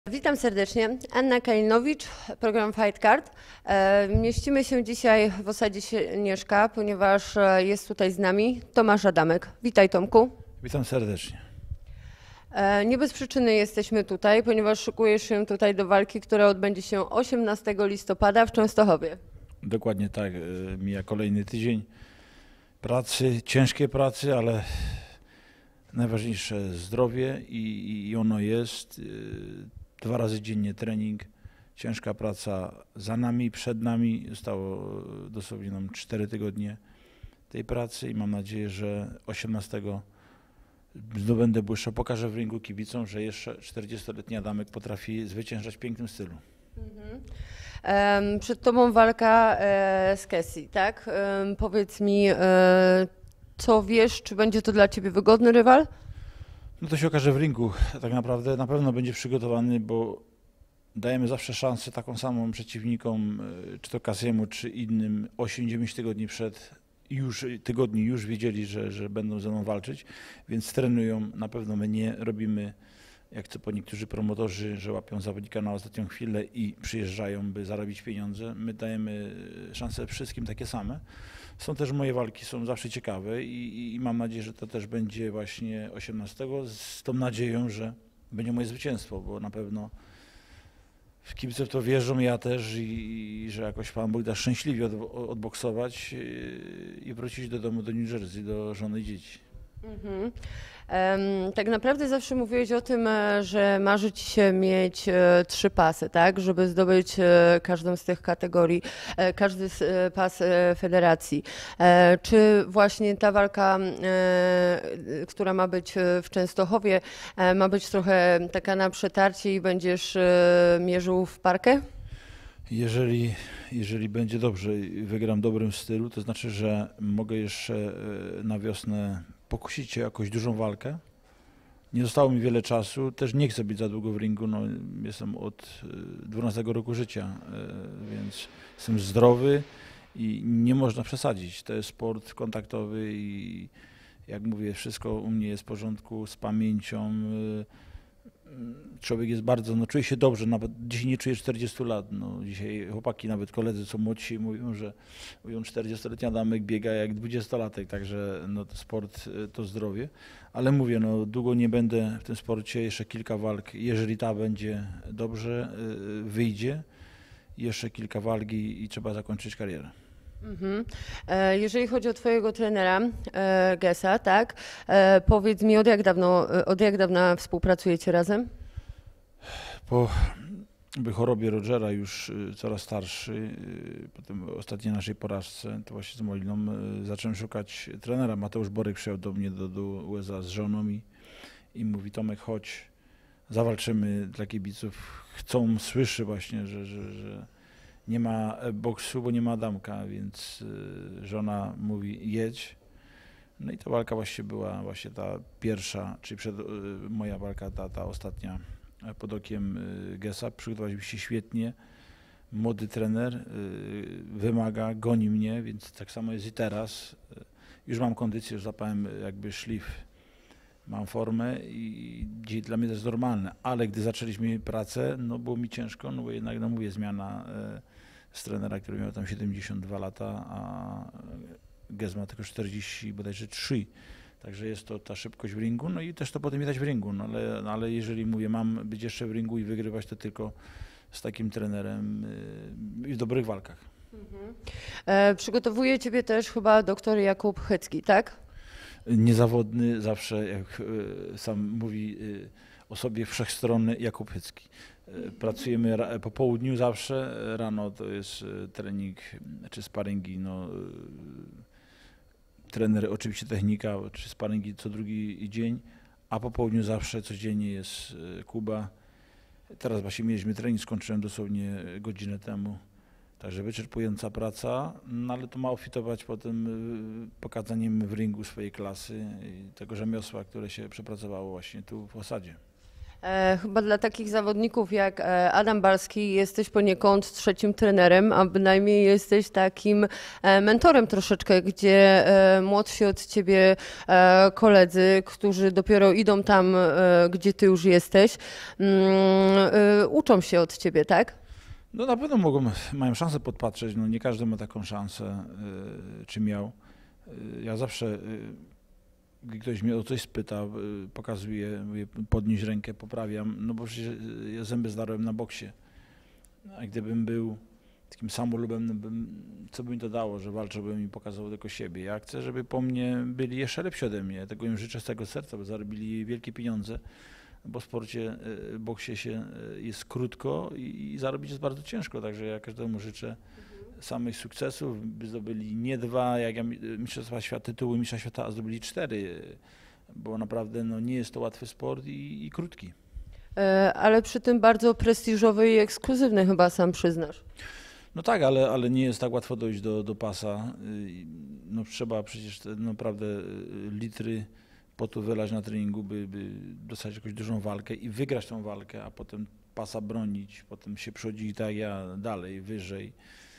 Witam serdecznie. Anna Kalinowicz, program Fight Card. Mieścimy się dzisiaj w osadzie Śnieżka, ponieważ jest tutaj z nami Tomasz Adamek. Witaj, Tomku. Witam serdecznie. Nie bez przyczyny jesteśmy tutaj, ponieważ szykujesz się tutaj do walki, która odbędzie się 18 listopada w Częstochowie. Dokładnie tak. Mija kolejny tydzień pracy, ciężkiej pracy, ale najważniejsze zdrowie i ono jest. 2 razy dziennie trening, ciężka praca za nami, przed nami. Zostało dosłownie nam 4 tygodnie tej pracy i mam nadzieję, że 18 zdobędę błyszczał, pokażę w ringu kibicom, że jeszcze 40-letni Adamek potrafi zwyciężać w pięknym stylu. Przed tobą walka z Cassie, tak? Powiedz mi, co wiesz, czy będzie to dla ciebie wygodny rywal? No to się okaże w ringu. Tak naprawdę na pewno będzie przygotowany, bo dajemy zawsze szansę taką samą przeciwnikom, czy to Cassiemu, czy innym 8-9 tygodni przed już wiedzieli, że będą ze mną walczyć, więc trenują. Na pewno my nie robimy, jak to po niektórzy promotorzy, że łapią zawodnika na ostatnią chwilę i przyjeżdżają, by zarobić pieniądze. My dajemy szanse wszystkim takie same. Są też moje walki, są zawsze ciekawe i mam nadzieję, że to też będzie właśnie 18 z tą nadzieją, że będzie moje zwycięstwo, bo na pewno kibice w to wierzą, ja też i że jakoś Pan Bóg da szczęśliwie odboksować i wrócić do domu, do New Jersey, do żony i dzieci. Tak naprawdę zawsze mówiłeś o tym, że marzy ci się mieć 3 pasy, tak? Żeby zdobyć każdą z tych kategorii, każdy pas federacji. Czy właśnie ta walka, która ma być w Częstochowie, ma być trochę taka na przetarcie i będziesz mierzył w parkę? Jeżeli będzie dobrze i wygram w dobrym stylu, to znaczy, że mogę jeszcze na wiosnę pokusić się o jakąś dużą walkę. Nie zostało mi wiele czasu, też nie chcę być za długo w ringu, no, jestem od 12 roku życia, więc jestem zdrowy i nie można przesadzić. To jest sport kontaktowy i jak mówię, wszystko u mnie jest w porządku z pamięcią. Człowiek jest bardzo, no czuje się dobrze, nawet dzisiaj nie czuję 40 lat, no dzisiaj chłopaki, nawet koledzy co młodsi mówią, że 40-letni Adamek biega jak 20-latek, także no to sport to zdrowie, ale mówię, no długo nie będę w tym sporcie, jeszcze kilka walk, jeżeli ta będzie dobrze, wyjdzie, jeszcze kilka walk i trzeba zakończyć karierę. Jeżeli chodzi o twojego trenera Gesa, tak? Powiedz mi, od jak dawna współpracujecie razem? Po chorobie Rogera, już coraz starszy, potem ostatniej naszej porażce, to właśnie z Moliną, zacząłem szukać trenera. Mateusz Borek przyjechał do mnie do USA z żoną i mówi: Tomek, chodź, zawalczymy dla kibiców. Słyszy właśnie, że nie ma boksu, bo nie ma Adamka, więc żona mówi: jedź. No i ta walka właśnie była właśnie ta pierwsza, czyli moja walka, ta ostatnia pod okiem Gesa. Przygotowaliśmy się świetnie. Młody trener wymaga, goni mnie, więc tak samo jest i teraz. Już mam kondycję, już zapałem jakby szlif, mam formę i dzisiaj dla mnie to jest normalne, ale gdy zaczęliśmy pracę, no było mi ciężko, no bo jednak, no mówię, zmiana z trenera, który miał tam 72 lata, a Gez ma tylko 40, bodajże 3. Także jest to ta szybkość w ringu, no i też to potem widać w ringu, no ale jeżeli mówię, mam być jeszcze w ringu i wygrywać, to tylko z takim trenerem i w dobrych walkach. Przygotowuje ciebie też chyba doktor Jakub Chycki, tak? Niezawodny, zawsze, jak sam mówi o sobie, wszechstronny Jakub Chycki. Pracujemy po południu zawsze, rano to jest trening czy sparingi, no, trener, oczywiście technika, czy sparingi co drugi dzień, a po południu zawsze codziennie jest Kuba. Teraz właśnie mieliśmy trening, skończyłem dosłownie godzinę temu, także wyczerpująca praca, no ale to ma ofitować potem pokazaniem w ringu swojej klasy i tego rzemiosła, które się przepracowało właśnie tu w osadzie. Chyba dla takich zawodników jak Adam Balski jesteś poniekąd trzecim trenerem, a bynajmniej jesteś takim mentorem troszeczkę, gdzie młodsi od ciebie koledzy, którzy dopiero idą tam, gdzie ty już jesteś, uczą się od ciebie, tak? No na pewno mają szansę podpatrzeć, no nie każdy ma taką szansę, czy miał. Ja zawsze, gdy ktoś mnie o coś spyta, pokazuję, mówię, podnieść rękę, poprawiam, no bo przecież ja zęby zdarłem na boksie. A gdybym był takim samolubem, co by mi to dało, że walczyłbym i pokazał tylko siebie. Ja chcę, żeby po mnie byli jeszcze lepsi ode mnie, tego im życzę z tego serca, bo zarobili wielkie pieniądze. Bo w sporcie, boksie jest krótko i zarobić jest bardzo ciężko, także ja każdemu życzę samych sukcesów, by zdobyli nie 2, jak ja mistrzostwa świata, tytuły mistrza świata, a zdobyli 4, bo naprawdę no, nie jest to łatwy sport i krótki. Ale przy tym bardzo prestiżowy i ekskluzywny chyba sam przyznasz. No tak, ale nie jest tak łatwo dojść do pasa. No trzeba przecież naprawdę litry potu wylać na treningu, by dostać jakąś dużą walkę i wygrać tą walkę, a potem pasa bronić, potem się przychodzi tak ja dalej, wyżej.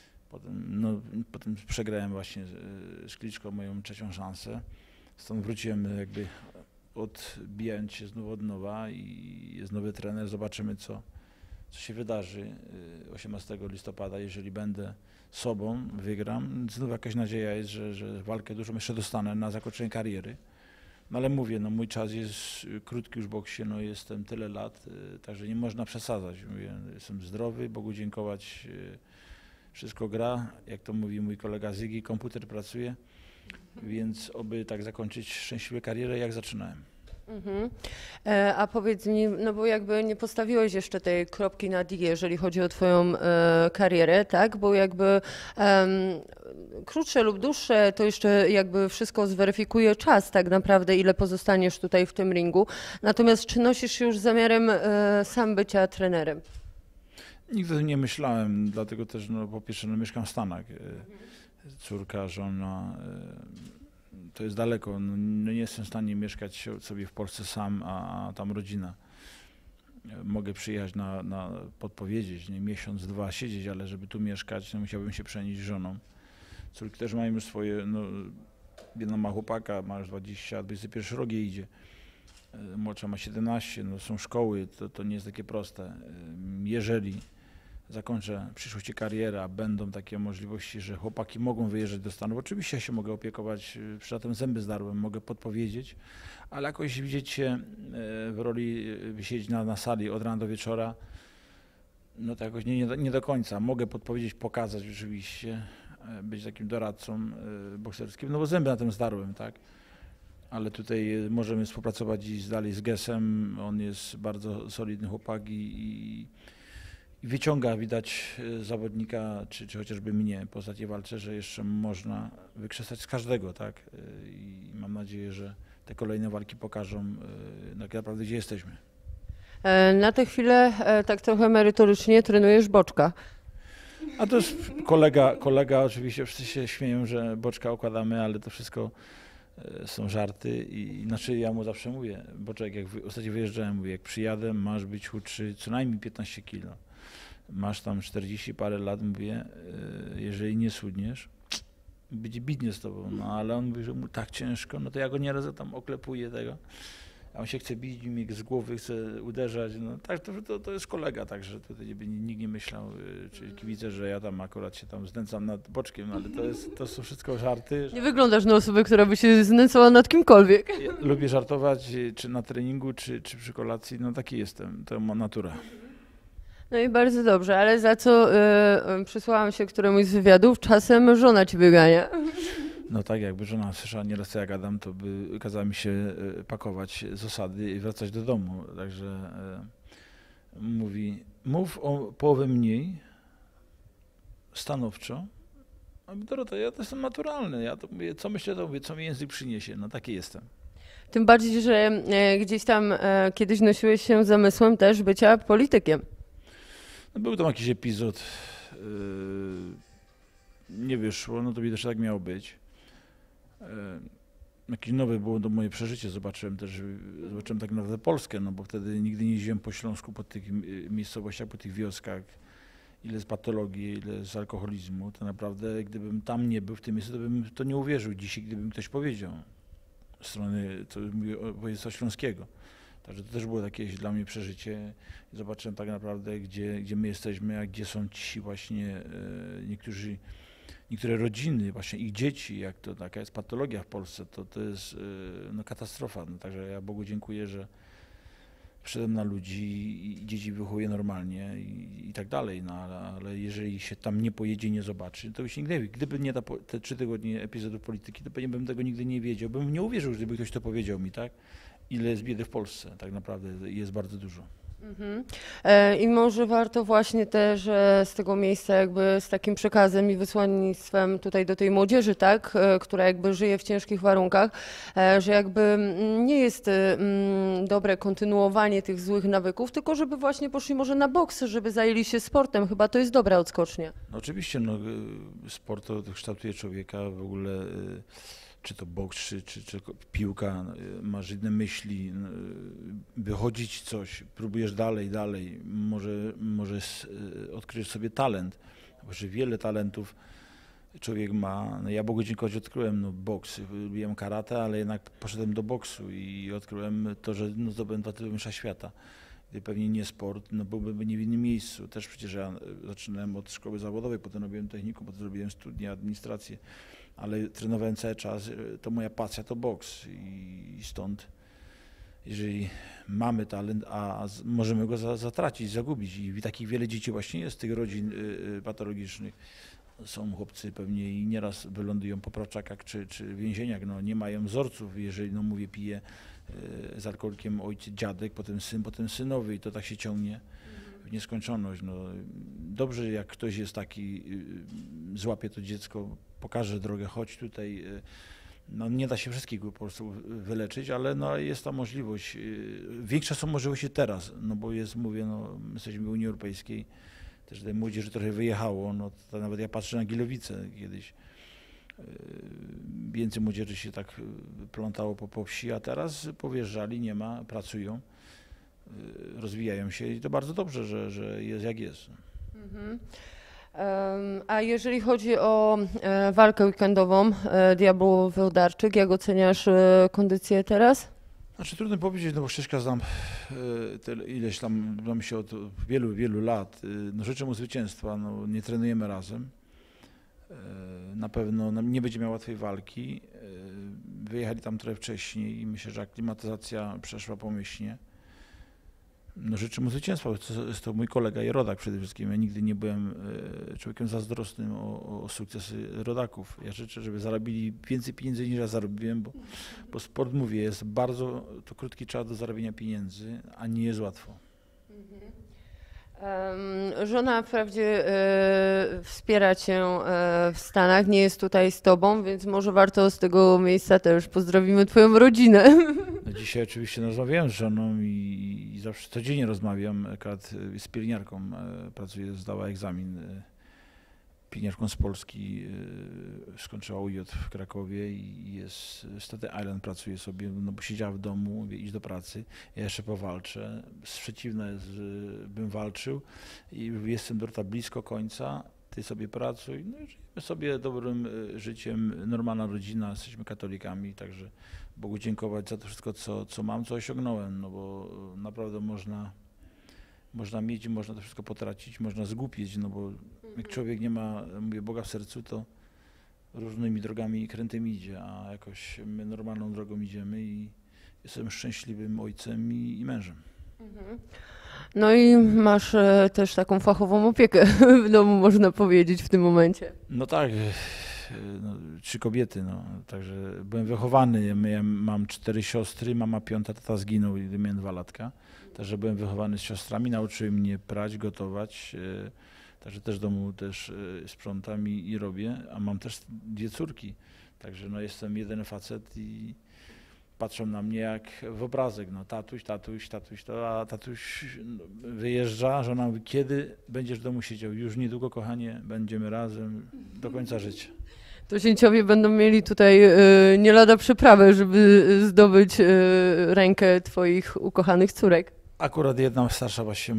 Potem przegrałem właśnie z Kliczką moją trzecią szansę. Stąd wróciłem jakby odbijając się znów od nowa i jest nowy trener. Zobaczymy, co się wydarzy 18 listopada. Jeżeli będę sobą, wygram. Znów jakaś nadzieja jest, że walkę dużą jeszcze dostanę na zakończenie kariery. No ale mówię, no mój czas jest krótki już w boksie, no jestem tyle lat, także nie można przesadzać. Mówię, jestem zdrowy, Bogu dziękować, wszystko gra, jak to mówi mój kolega Zygi, komputer pracuje, więc oby tak zakończyć szczęśliwie karierę, jak zaczynałem. Mhm. A powiedz mi, no bo jakby nie postawiłeś jeszcze tej kropki nad i, jeżeli chodzi o twoją karierę, tak? Bo jakby krótsze lub dłuższe, to jeszcze jakby wszystko zweryfikuje czas tak naprawdę, ile pozostaniesz tutaj w tym ringu. Natomiast czy nosisz się już zamiarem sam bycia trenerem? Nigdy o tym nie myślałem, dlatego też no, po pierwsze no, mieszkam w Stanach. Córka, żona, to jest daleko. No, nie jestem w stanie mieszkać sobie w Polsce sam, a tam rodzina. Mogę przyjechać podpowiedzieć, nie miesiąc, 2 siedzieć, ale żeby tu mieszkać, no, musiałbym się przenieść z żoną. Córki też mają już swoje, no, jedna ma chłopaka, ma już 20, 21 rok jej idzie. Młodsza ma 17, no, są szkoły, to nie jest takie proste. Jeżeli zakończę w przyszłości karierę, a będą takie możliwości, że chłopaki mogą wyjeżdżać do Stanów, oczywiście ja się mogę opiekować, przytem zęby zdarłem, mogę podpowiedzieć, ale jakoś widzieć się w roli, siedzieć na sali od rana do wieczora, no to jakoś nie do końca. Mogę podpowiedzieć, pokazać oczywiście, być takim doradcą bokserskim, no bo zęby na tym zdarłem, tak? Ale tutaj możemy współpracować dalej z Gesem, on jest bardzo solidny chłopak i wyciąga, widać, zawodnika, czy chociażby mnie po ostatniej walce, że jeszcze można wykrzesać z każdego, tak? I mam nadzieję, że te kolejne walki pokażą tak naprawdę, gdzie jesteśmy. Na tę chwilę tak trochę merytorycznie trenujesz Boczka. A to jest kolega, oczywiście wszyscy się śmieją, że Boczka okładamy, ale to wszystko są żarty i znaczy ja mu zawsze mówię, Boczek, jak ostatnio wyjeżdżałem, mówię, jak przyjadę, masz być chudszy co najmniej 15 kilo. Masz tam 40 parę lat, mówię, jeżeli nie schudniesz, będzie bidnie z tobą, no ale on mówi, że mu tak ciężko, no to ja go nieraz tam oklepuję tego, a on się chce bić mi z głowy, chce uderzać, no tak, to jest kolega, także tutaj nikt nie myślał, czy kibice, że ja tam akurat się tam znęcam nad Boczkiem, no, ale to są wszystko żarty. Nie wyglądasz na osobę, która by się znęcała nad kimkolwiek. Ja lubię żartować, czy na treningu, czy przy kolacji, no taki jestem, to ma natura. No i bardzo dobrze, ale za co przysłałam się któremuś z wywiadów, czasem żona ci wygania. No tak, jakby żona słyszała nieraz co ja gadam, to by kazała mi się pakować z osady i wracać do domu. Także mówi, mów o połowę mniej, stanowczo. A Dorota, ja to jestem naturalny, ja to mówię, co myślę, to mówię, co mi język przyniesie, no taki jestem. Tym bardziej, że gdzieś tam kiedyś nosiłeś się zamysłem też bycia politykiem. No, był tam jakiś epizod, nie wyszło, no to widocznie tak miało być. jakieś nowe było to moje przeżycie. Zobaczyłem tak naprawdę Polskę, no bo wtedy nigdy nie jeździłem po Śląsku, po tych miejscowościach, po tych wioskach. Ile z patologii, ile z alkoholizmu. To naprawdę, gdybym tam nie był w tym miejscu, to bym to nie uwierzył dzisiaj, gdyby mi ktoś powiedział. Z strony, to mówię, województwa śląskiego. Także to też było jakieś dla mnie przeżycie. Zobaczyłem tak naprawdę, gdzie my jesteśmy, a gdzie są ci właśnie niektóre rodziny, właśnie ich dzieci, jaka jest patologia w Polsce, to jest no, katastrofa. No, także ja Bogu dziękuję, że wszedłem na ludzi i dzieci wychowuję normalnie i tak dalej, no ale jeżeli się tam nie pojedzie, nie zobaczy, to już nigdy nie wie. Gdyby nie te 3 tygodnie epizodów polityki, to pewnie bym tego nigdy nie wiedział, bym nie uwierzył, gdyby ktoś to powiedział mi, tak? Ile jest biedy w Polsce, tak naprawdę jest bardzo dużo. Mhm. I może warto właśnie też z tego miejsca jakby z takim przekazem i wysłannictwem tutaj do tej młodzieży, tak, która jakby żyje w ciężkich warunkach, że jakby nie jest dobre kontynuowanie tych złych nawyków, tylko żeby właśnie poszli może na boks, żeby zajęli się sportem. Chyba to jest dobra odskocznia. No oczywiście, no, sport to kształtuje człowieka w ogóle. Czy to boks, czy piłka, masz inne myśli, wychodzić coś, próbujesz dalej, może odkryjesz sobie talent, bo że wiele talentów człowiek ma. No ja Bogu dziękować odkryłem boks, lubiłem karate, ale jednak poszedłem do boksu i odkryłem to, że no, zdobyłem 2 tytuły mistrza świata. Gdyby pewnie nie sport, no byłbym nie w innym miejscu. Też przecież ja zaczynałem od szkoły zawodowej, potem robiłem technikum, potem zrobiłem studia, administrację, ale trenowałem cały czas, to moja pasja to boks i stąd, jeżeli mamy talent, a możemy go zatracić, zagubić i takich wiele dzieci właśnie jest, tych rodzin patologicznych, są chłopcy pewnie i nieraz wylądują po praczakach czy więzieniach, no nie mają wzorców, jeżeli no mówię pije z alkoholikiem ojciec, dziadek, potem syn, potem synowy i to tak się ciągnie w nieskończoność. No, dobrze jak ktoś jest taki, złapie to dziecko, pokaże drogę, chodź tutaj, no nie da się wszystkich po prostu wyleczyć, ale no jest ta możliwość, większe są możliwości teraz, no bo jest, mówię, no my jesteśmy w Unii Europejskiej, też tej młodzieży trochę wyjechało, no to nawet ja patrzę na Gilowice kiedyś, więcej młodzieży się tak plątało po wsi, a teraz powjeżdżali, nie ma, pracują, rozwijają się i to bardzo dobrze, że jest jak jest. Mhm. A jeżeli chodzi o walkę weekendową Diabłów Włodarczyk, jak oceniasz kondycję teraz? Znaczy trudno powiedzieć, no bo Krzyśka znam ileś tam, znam się od wielu, wielu lat. No życzę mu zwycięstwa, no nie trenujemy razem. Na pewno nie będzie miał łatwej walki. Wyjechali tam trochę wcześniej i myślę, że aklimatyzacja przeszła pomyślnie. No życzę mu zwycięstwa, jest to mój kolega i rodak przede wszystkim. Ja nigdy nie byłem człowiekiem zazdrosnym o sukcesy rodaków. Ja życzę, żeby zarobili więcej pieniędzy niż ja zarobiłem, bo sport, mówię, jest bardzo to krótki czas do zarabiania pieniędzy, a nie jest łatwo. Żona wprawdzie wspiera cię w Stanach, nie jest tutaj z tobą, więc może warto z tego miejsca też pozdrowimy twoją rodzinę. No dzisiaj oczywiście rozmawiałem z żoną i zawsze codziennie rozmawiam, akurat z pielęgniarką, pracuje, zdała egzamin, pielęgniarką z Polski, skończyła UJ w Krakowie i jest, Staten Island pracuje sobie, no bo siedziała w domu, mówię, idź do pracy, ja jeszcze powalczę, przeciwna jest, bym walczył i jestem blisko końca, ty sobie pracuj, no i żyjemy sobie dobrym życiem, normalna rodzina, jesteśmy katolikami, także Bogu dziękować za to wszystko, co mam, co osiągnąłem, no bo naprawdę można mieć i można to wszystko potracić, można zgłupieć, no bo jak człowiek nie ma, mówię, Boga w sercu, to różnymi drogami krętym idzie, a jakoś my normalną drogą idziemy i jestem szczęśliwym ojcem i mężem. No i masz też taką fachową opiekę w domu, można powiedzieć, w tym momencie. No tak, no, 3 kobiety, no, także byłem wychowany, ja mam 4 siostry, mama 5, tata zginął, gdy miałem 2 latka, także byłem wychowany z siostrami, nauczyły mnie prać, gotować, także też w domu też sprzątam i robię, a mam też 2 córki, także no, jestem jeden facet i patrzą na mnie jak w obrazek, no tatuś, a tatuś wyjeżdża, żona mówi, kiedy będziesz w domu siedział? Już niedługo, kochanie, będziemy razem do końca życia. To zięciowie będą mieli tutaj nie lada przyprawę, żeby zdobyć rękę twoich ukochanych córek. Akurat jedna starsza właśnie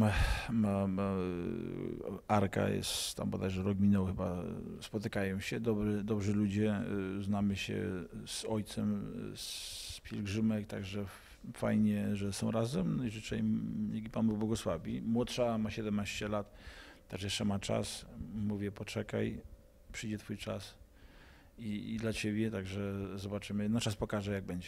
Arka jest tam bodajże rok minął chyba, spotykają się, dobrzy ludzie, znamy się z ojcem z pielgrzymek, także fajnie, że są razem, no i życzę im, niech Pan Bóg błogosławi. Młodsza ma 17 lat, także jeszcze ma czas, mówię poczekaj, przyjdzie Twój czas i dla Ciebie, także zobaczymy, no czas pokaże jak będzie.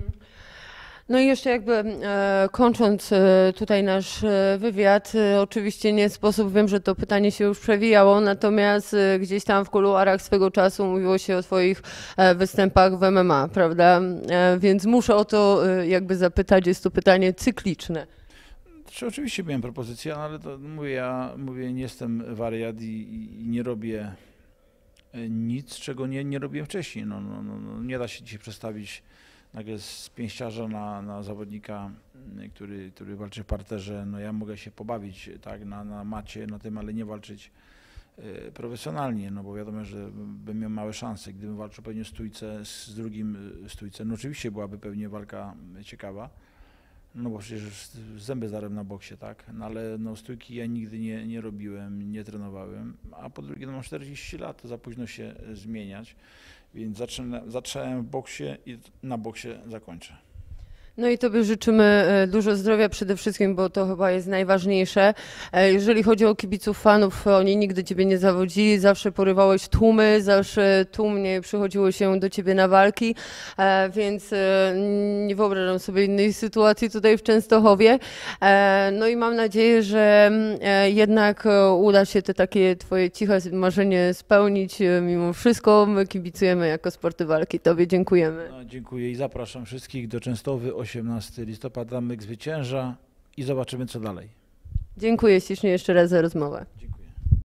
No i jeszcze jakby kończąc tutaj nasz wywiad, oczywiście nie sposób, wiem, że to pytanie się już przewijało, natomiast gdzieś tam w kuluarach swego czasu mówiło się o twoich występach w MMA, prawda? Więc muszę o to jakby zapytać, jest to pytanie cykliczne. Oczywiście miałem propozycję, ale to mówię, ja mówię, nie jestem wariat i nie robię nic, czego nie robiłem wcześniej. No, nie da się dzisiaj przestawić nagle z pięściarza na zawodnika, który walczy w parterze. No ja mogę się pobawić tak na macie, na tym, ale nie walczyć profesjonalnie, no bo wiadomo, że bym miał małe szanse. Gdybym walczył pewnie stójce z drugim stójce, no oczywiście byłaby pewnie walka ciekawa, no bo przecież zęby zdarłem na boksie, tak, no ale no stójki ja nigdy nie robiłem, nie trenowałem, a po drugie no mam 40 lat, to za późno się zmieniać. Więc zacząłem w boksie i na boksie zakończę. No i Tobie życzymy dużo zdrowia przede wszystkim, bo to chyba jest najważniejsze. Jeżeli chodzi o kibiców, fanów, oni nigdy Ciebie nie zawodzili, zawsze porywałeś tłumy, zawsze tłumnie przychodziło się do Ciebie na walki, więc nie wyobrażam sobie innej sytuacji tutaj w Częstochowie. No i mam nadzieję, że jednak uda się te takie Twoje ciche marzenie spełnić mimo wszystko. My kibicujemy jako Sporty Walki. Tobie dziękujemy. No, dziękuję i zapraszam wszystkich do Częstochowy. 18 listopada myk zwycięża i zobaczymy co dalej. Dziękuję ślicznie jeszcze raz za rozmowę.